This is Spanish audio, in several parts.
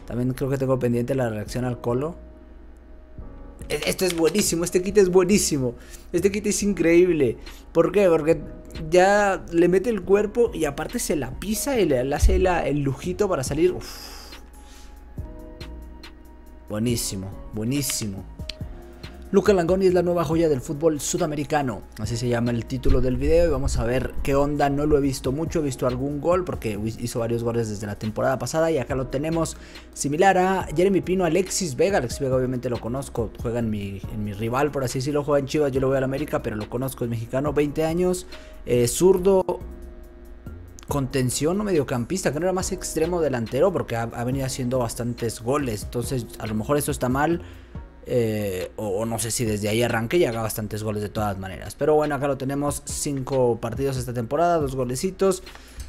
También creo que tengo pendiente la reacción al Colo. Esto es buenísimo, este kit es buenísimo. Este kit es increíble. ¿Por qué? Porque ya le mete el cuerpo y aparte se la pisa y le hace el lujito para salir. Uf. Buenísimo, buenísimo. Luca Langoni es la nueva joya del fútbol sudamericano, así se llama el título del video, y vamos a ver qué onda. No lo he visto mucho, he visto algún gol porque hizo varios goles desde la temporada pasada, y acá lo tenemos similar a Jeremy Pino, Alexis Vega. Alexis Vega obviamente lo conozco, juega en mi rival, por así decirlo, juega en Chivas, yo lo voy a la América, pero lo conozco, es mexicano, 20 años, zurdo, contención o mediocampista, que no era más extremo delantero porque ha venido haciendo bastantes goles, entonces a lo mejor eso está mal. O no sé si desde ahí arranque y haga bastantes goles de todas maneras. Pero bueno, acá lo tenemos, 5 partidos esta temporada, 2 golecitos,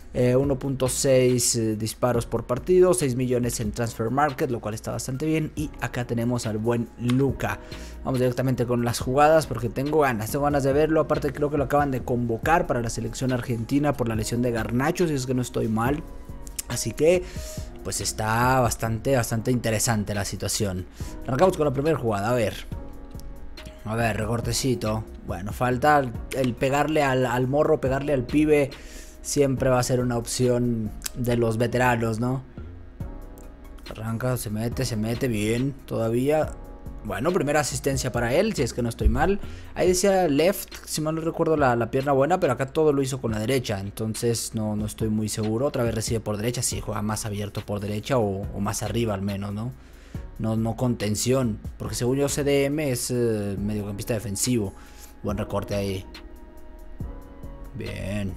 1.6 disparos por partido, 6 millones en Transfer Market, lo cual está bastante bien. Y acá tenemos al buen Luca. Vamos directamente con las jugadas porque tengo ganas de verlo. Aparte creo que lo acaban de convocar para la selección argentina por la lesión de Garnacho, si es que no estoy mal. Así que pues está bastante interesante la situación. Arrancamos con la primera jugada, a ver, recortecito. Bueno, falta el pegarle al morro, pegarle al pibe. Siempre va a ser una opción de los veteranos, ¿no? Arranca, se mete bien todavía. Bueno, primera asistencia para él, si es que no estoy mal. Ahí decía left, si mal no recuerdo la pierna buena, pero acá todo lo hizo con la derecha. Entonces no estoy muy seguro. Otra vez recibe por derecha, sí, juega más abierto por derecha o más arriba al menos, ¿no? No con tensión, porque según yo CDM es mediocampista defensivo. Buen recorte ahí. Bien.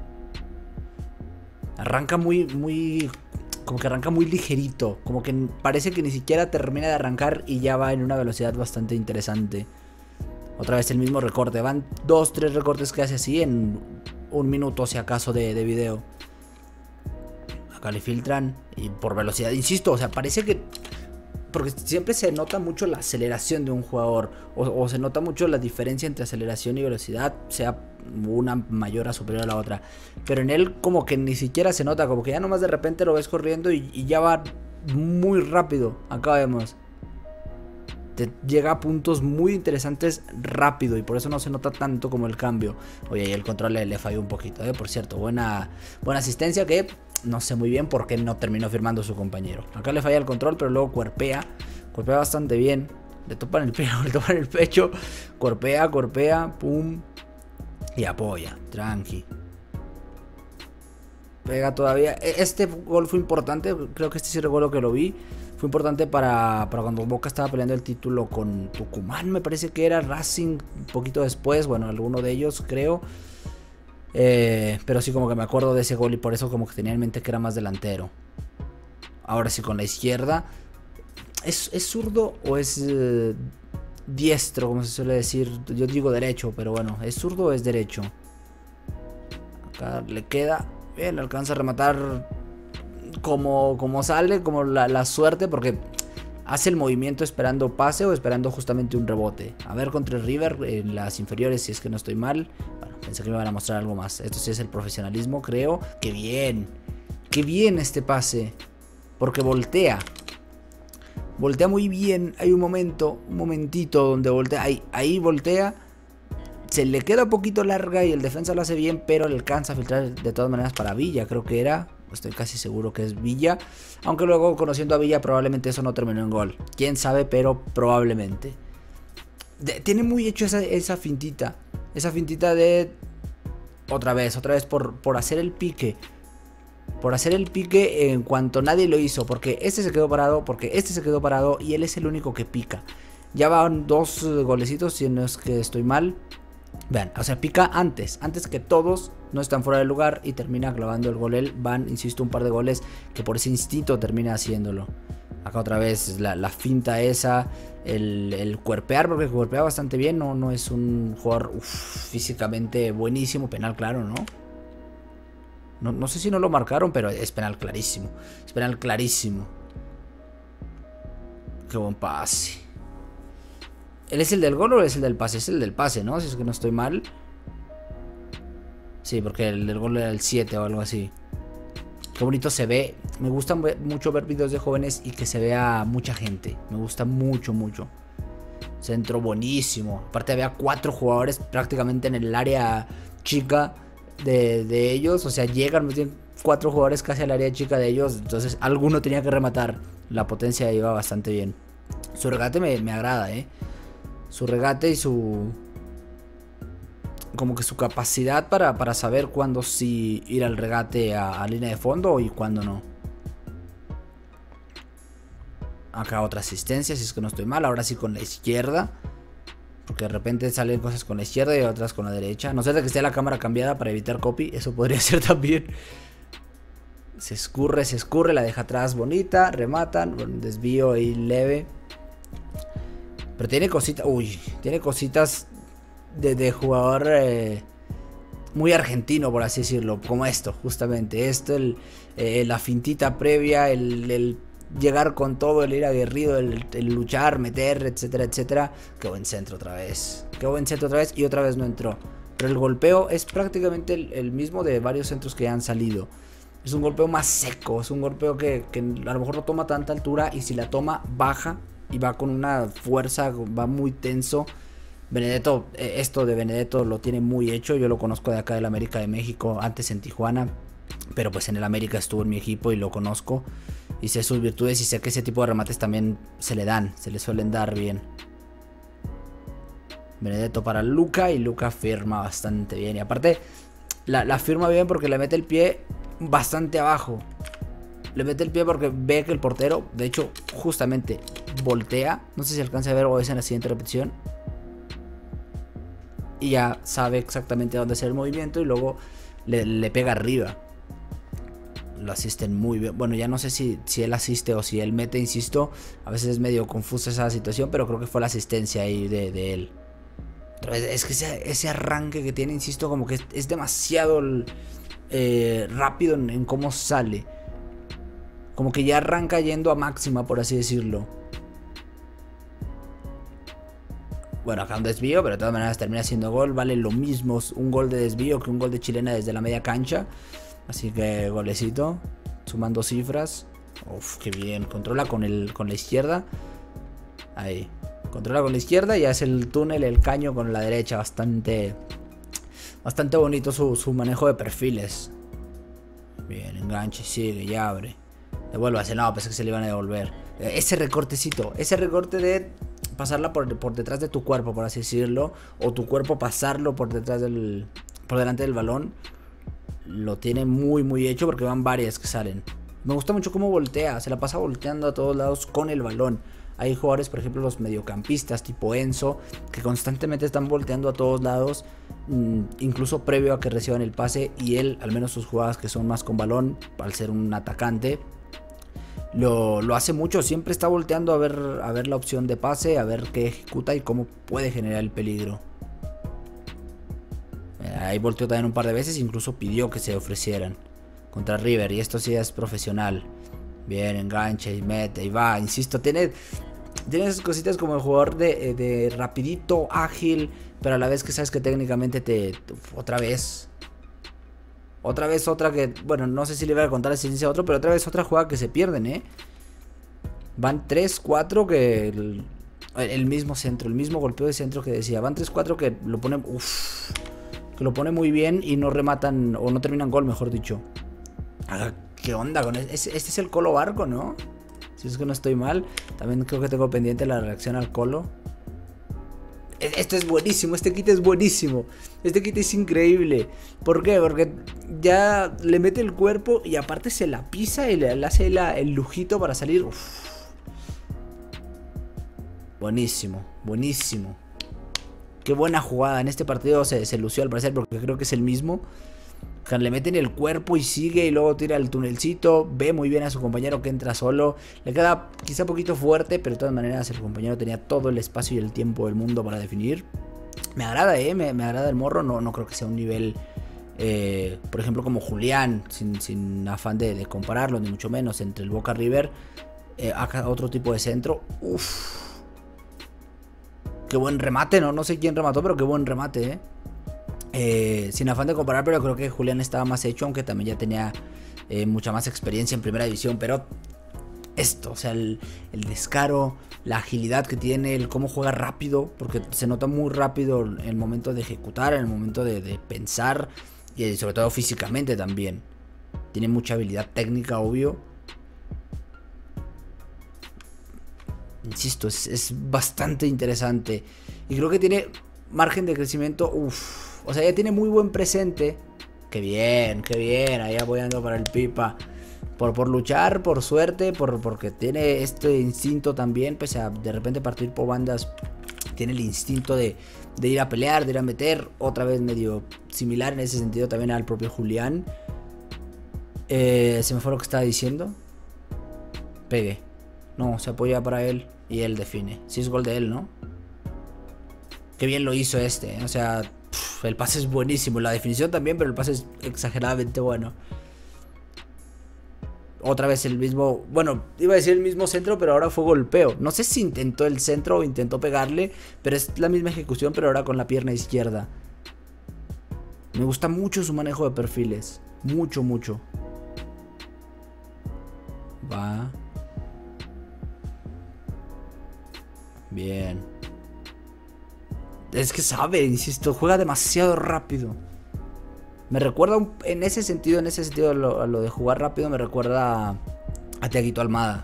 Arranca como que arranca muy ligerito, como que parece que ni siquiera termina de arrancar y ya va en una velocidad bastante interesante. Otra vez el mismo recorte, van 2-3 recortes que hace así en un minuto si acaso de video. Acá le filtran y por velocidad, insisto, o sea, parece que... Porque siempre se nota mucho la aceleración de un jugador, o se nota mucho la diferencia entre aceleración y velocidad, sea una mayor o superior a la otra. Pero en él como que ni siquiera se nota, como que ya nomás de repente lo ves corriendo y ya va muy rápido. Acá vemos, te llega a puntos muy interesantes rápido y por eso no se nota tanto como el cambio. Oye, y el control le falló un poquito, por cierto, buena asistencia que... No sé muy bien por qué no terminó firmando su compañero. Acá le falla el control, pero luego cuerpea bastante bien. Le topan el pelo, le topan el pecho. Cuerpea, pum. Y apoya, tranqui. Pega todavía. Este gol fue importante. Creo que este sí recuerdo que lo vi. Fue importante para cuando Boca estaba peleando el título con Tucumán. Me parece que era Racing un poquito después. Bueno, alguno de ellos creo. Pero sí como que me acuerdo de ese gol y por eso como que tenía en mente que era más delantero. Ahora sí con la izquierda. ¿Es zurdo o es diestro, como se suele decir? Yo digo derecho, pero bueno, ¿es zurdo o es derecho? Acá le queda. Bien, le alcanza a rematar como sale, como la suerte, porque hace el movimiento esperando pase o esperando justamente un rebote. A ver contra el River en las inferiores, si es que no estoy mal. Bueno, pensé que me van a mostrar algo más. Esto sí es el profesionalismo, creo. ¡Qué bien! ¡Qué bien este pase! Porque voltea. Voltea muy bien. Hay un momentito donde voltea. Ahí voltea. Se le queda un poquito larga y el defensa lo hace bien, pero le alcanza a filtrar de todas maneras para Villa, creo que era. Estoy casi seguro que es Villa. Aunque luego, conociendo a Villa, probablemente eso no terminó en gol. Quién sabe, pero probablemente. Tiene muy hecho esa fintita. Esa fintita de... Otra vez por hacer el pique. Por hacer el pique en cuanto nadie lo hizo. Porque este se quedó parado, y él es el único que pica. Ya van 2 golecitos, si no es que estoy mal. Vean, o sea, pica antes que todos, no están fuera del lugar y termina clavando el gol él. Van, insisto, un par de goles que por ese instinto termina haciéndolo. Acá otra vez la finta esa, el cuerpear, porque cuerpea bastante bien, no es un jugador físicamente buenísimo. Penal claro, ¿no? No sé si no lo marcaron, pero es penal clarísimo. Es penal clarísimo. Qué buen pase. ¿Él es el del gol o es el del pase? Es el del pase, ¿no? Si es que no estoy mal. Sí, porque el del gol era el 7 o algo así. Qué bonito se ve. Me gusta mucho ver videos de jóvenes y que se vea mucha gente. Me gusta mucho, mucho. Centro buenísimo. Aparte había 4 jugadores prácticamente en el área chica de ellos. O sea, llegan 4 jugadores casi al área chica de ellos. Entonces alguno tenía que rematar. La potencia iba bastante bien. Su regate me agrada, Su regate y su... como que su capacidad para saber cuándo sí ir al regate a línea de fondo y cuándo no. Acá otra asistencia, si es que no estoy mal. Ahora sí con la izquierda, porque de repente salen cosas con la izquierda y otras con la derecha. No sé de que esté la cámara cambiada para evitar copy. Eso podría ser también. Se escurre, la deja atrás bonita. Rematan, un desvío ahí leve. Pero tiene cositas. Uy, tiene cositas de jugador muy argentino, por así decirlo. Como esto, justamente. Esto, la fintita previa, el llegar con todo, el ir aguerrido, el luchar, meter, etcétera, etcétera. Qué buen centro otra vez. Qué buen centro otra vez y otra vez no entró. Pero el golpeo es prácticamente el mismo de varios centros que han salido. Es un golpeo más seco, es un golpeo que a lo mejor no toma tanta altura y si la toma baja y va con una fuerza, va muy tenso. Benedetto, esto de Benedetto lo tiene muy hecho. Yo lo conozco de acá del América de México, antes en Tijuana, pero pues en el América estuvo en mi equipo y lo conozco y sé sus virtudes y sé que ese tipo de remates también se le suelen dar bien. Benedetto para Luka y Luka firma bastante bien y aparte la firma bien porque le mete el pie bastante abajo. Le mete el pie porque ve que el portero, de hecho, justamente voltea. No sé si alcanza a ver o es en la siguiente repetición. Y ya sabe exactamente dónde hacer el movimiento y luego le pega arriba. Lo asisten muy bien. Bueno, ya no sé si él asiste o si él mete, insisto. A veces es medio confusa esa situación, pero creo que fue la asistencia ahí de él. Pero es que ese arranque que tiene, insisto, como que es demasiado rápido en cómo sale. Como que ya arranca yendo a máxima, por así decirlo. Bueno, acá un desvío, pero de todas maneras termina siendo gol. Vale lo mismo un gol de desvío que un gol de chilena desde la media cancha. Así que golecito. Sumando cifras. Uf, qué bien. Controla con la izquierda. Ahí. Controla con la izquierda y hace el túnel, el caño con la derecha. Bastante bonito su manejo de perfiles. Bien, enganche, sigue y abre. Devuélvase, no, pensé que se le iban a devolver. Ese recortecito, ese recorte de pasarla por detrás de tu cuerpo, por así decirlo. O tu cuerpo pasarlo por delante del balón. Lo tiene muy hecho porque van varias que salen. Me gusta mucho cómo voltea, se la pasa volteando a todos lados con el balón. Hay jugadores, por ejemplo, los mediocampistas tipo Enzo, que constantemente están volteando a todos lados, incluso previo a que reciban el pase. Y él, al menos sus jugadas que son más con balón, al ser un atacante, lo hace mucho. Siempre está volteando a ver la opción de pase, a ver qué ejecuta y cómo puede generar el peligro. Ahí volteó también un par de veces, incluso pidió que se ofrecieran contra River. Y esto sí es profesional. Bien, enganche y mete y va. Insisto, tiene esas cositas como el jugador de rapidito, ágil, pero a la vez que sabes que técnicamente otra vez otra que, bueno, no sé si le voy a contar si dice otro, pero otra vez otra jugada que se pierden, Van 3-4 que el mismo centro, el mismo golpeo de centro que decía. Van 3-4 que lo ponen, que lo pone muy bien y no rematan o no terminan gol, mejor dicho. ¿Qué onda con este? Este es el Colo Barco, ¿no? Si es que no estoy mal. También creo que tengo pendiente la reacción al Colo. Esto es buenísimo, este kit es buenísimo. Este kit es increíble. ¿Por qué? Porque ya le mete el cuerpo y aparte se la pisa y le hace el lujito para salir. Uf. Buenísimo, buenísimo. Qué buena jugada. En este partido se lució al parecer porque creo que es el mismo. Le meten el cuerpo y sigue y luego tira el tunelcito. Ve muy bien a su compañero que entra solo. Le queda quizá un poquito fuerte, pero de todas maneras el compañero tenía todo el espacio y el tiempo del mundo para definir. Me agrada, me agrada el morro. No creo que sea un nivel, por ejemplo, como Julián, sin afán de compararlo, ni mucho menos, entre el Boca River. Acá otro tipo de centro. Uff. Qué buen remate, no sé quién remató, pero qué buen remate, sin afán de comparar, pero creo que Julián estaba más hecho, aunque también ya tenía mucha más experiencia en primera división, pero esto, o sea, el descaro, la agilidad que tiene, el cómo juega rápido, porque se nota muy rápido en el momento de ejecutar, en el momento de pensar, y sobre todo físicamente también. Tiene mucha habilidad técnica, obvio. Insisto, es bastante interesante. Y creo que tiene margen de crecimiento. Uff. O sea, ya tiene muy buen presente. Qué bien, qué bien. Ahí apoyando para el Pipa. Por luchar, por suerte, porque tiene este instinto también. Pese a de repente partir por bandas. Tiene el instinto de ir a pelear, de ir a meter. Otra vez medio similar en ese sentido también al propio Julián. Se me fue lo que estaba diciendo. Pegue. No, se apoya para él y él define. Sí es gol de él, ¿no? Qué bien lo hizo este, o sea, el pase es buenísimo. La definición también, pero el pase es exageradamente bueno. Otra vez el mismo, bueno, iba a decir el mismo centro, pero ahora fue golpeo. No sé si intentó el centro o intentó pegarle, pero es la misma ejecución, pero ahora con la pierna izquierda. Me gusta mucho su manejo de perfiles. Mucho, mucho. Va. Bien. Es que sabe, insisto, juega demasiado rápido. Me recuerda en ese sentido a lo de jugar rápido, me recuerda a Thiaguito Almada.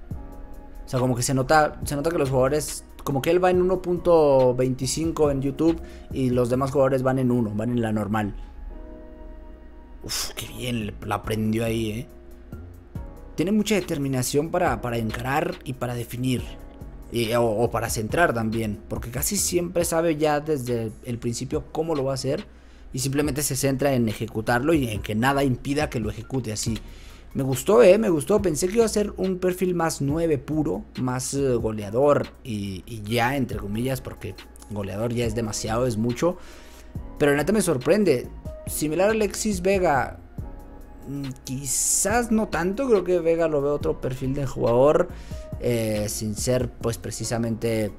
O sea, como que se nota que los jugadores, como que él va en 1.25 en YouTube y los demás jugadores van en 1, van en la normal. Uf, qué bien la aprendió ahí, Tiene mucha determinación para encarar y para definir. O para centrar también, porque casi siempre sabe ya desde el principio cómo lo va a hacer y simplemente se centra en ejecutarlo y en que nada impida que lo ejecute así. Me gustó, me gustó. Pensé que iba a ser un perfil más 9 puro, más goleador y ya, entre comillas, porque goleador ya es demasiado, es mucho. Pero neta me sorprende. Similar a Alexis Vega, quizás no tanto. Creo que Vega lo ve otro perfil de jugador. Sin ser pues precisamente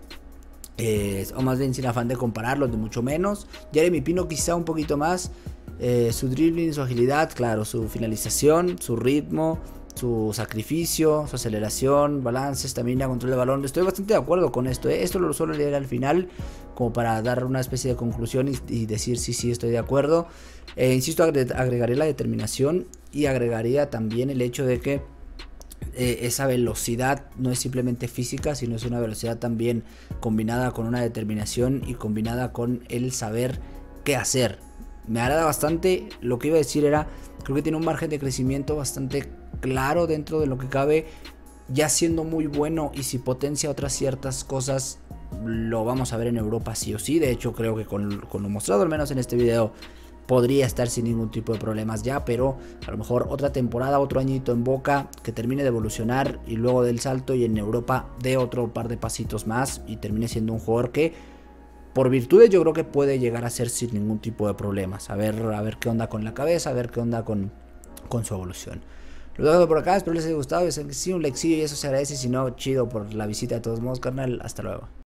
o más bien sin afán de compararlos, de mucho menos. Jeremy Pino quizá un poquito más. Su dribbling, su agilidad, claro, su finalización, su ritmo, su sacrificio, su aceleración, balance, estamina, control de balón. Estoy bastante de acuerdo con esto, Esto lo suelo leer al final como para dar una especie de conclusión y decir sí, estoy de acuerdo. Insisto, agregaré la determinación y agregaría también el hecho de que esa velocidad no es simplemente física, sino es una velocidad también combinada con una determinación y combinada con el saber qué hacer. Me agrada bastante. Lo que iba a decir era, creo que tiene un margen de crecimiento bastante claro dentro de lo que cabe, ya siendo muy bueno, y si potencia otras ciertas cosas lo vamos a ver en Europa sí o sí. De hecho creo que con lo mostrado al menos en este video podría estar sin ningún tipo de problemas ya, pero a lo mejor otra temporada, otro añito en Boca, que termine de evolucionar y luego del salto, y en Europa dé otro par de pasitos más y termine siendo un jugador que por virtudes yo creo que puede llegar a ser sin ningún tipo de problemas. A ver qué onda con la cabeza, a ver qué onda con su evolución. Lo dejo por acá, espero les haya gustado, y si un like y eso se agradece, si no, chido por la visita de todos modos, carnal. Hasta luego.